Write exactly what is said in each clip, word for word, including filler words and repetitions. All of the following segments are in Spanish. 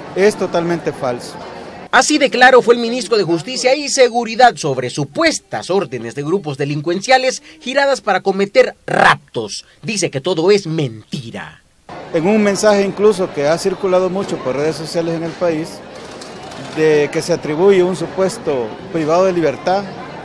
es totalmente falso. Así de claro fue el ministro de Justicia y Seguridad sobre supuestas órdenes de grupos delincuenciales giradas para cometer raptos. Dice que todo es mentira. En un mensaje incluso que ha circulado mucho por redes sociales en el país, de que se atribuye un supuesto privado de libertad,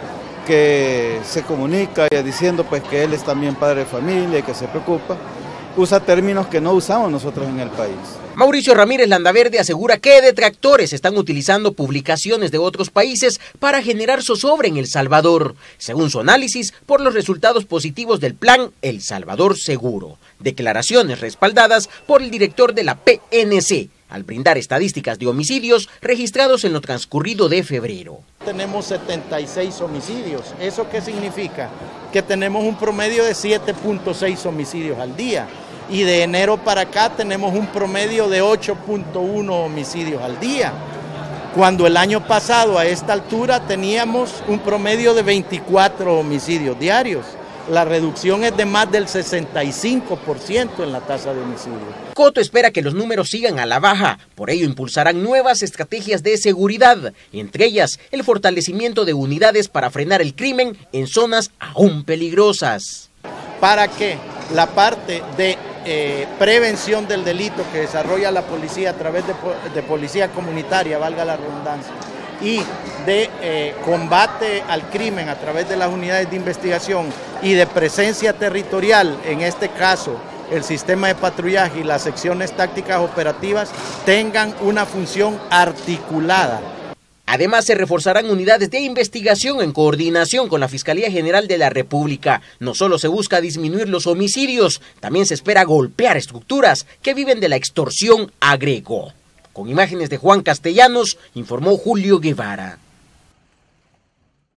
que se comunica diciendo pues que él es también padre de familia y que se preocupa, usa términos que no usamos nosotros en el país. Mauricio Ramírez Landaverde asegura que detractores están utilizando publicaciones de otros países para generar zozobra en El Salvador, según su análisis, por los resultados positivos del plan El Salvador Seguro. Declaraciones respaldadas por el director de la P N C, al brindar estadísticas de homicidios registrados en lo transcurrido de febrero. Tenemos setenta y seis homicidios. ¿Eso qué significa? Que tenemos un promedio de siete punto seis homicidios al día. Y de enero para acá tenemos un promedio de ocho punto uno homicidios al día. Cuando el año pasado a esta altura teníamos un promedio de veinticuatro homicidios diarios. La reducción es de más del sesenta y cinco por ciento en la tasa de homicidio. Coto espera que los números sigan a la baja, por ello impulsarán nuevas estrategias de seguridad, entre ellas el fortalecimiento de unidades para frenar el crimen en zonas aún peligrosas. Para que la parte de eh, prevención del delito que desarrolla la policía a través de, de policía comunitaria, valga la redundancia, y de eh, combate al crimen a través de las unidades de investigación y de presencia territorial, en este caso el sistema de patrullaje y las secciones tácticas operativas, tengan una función articulada. Además, se reforzarán unidades de investigación en coordinación con la Fiscalía General de la República. No solo se busca disminuir los homicidios, también se espera golpear estructuras que viven de la extorsión, agregó. Con imágenes de Juan Castellanos, informó Julio Guevara.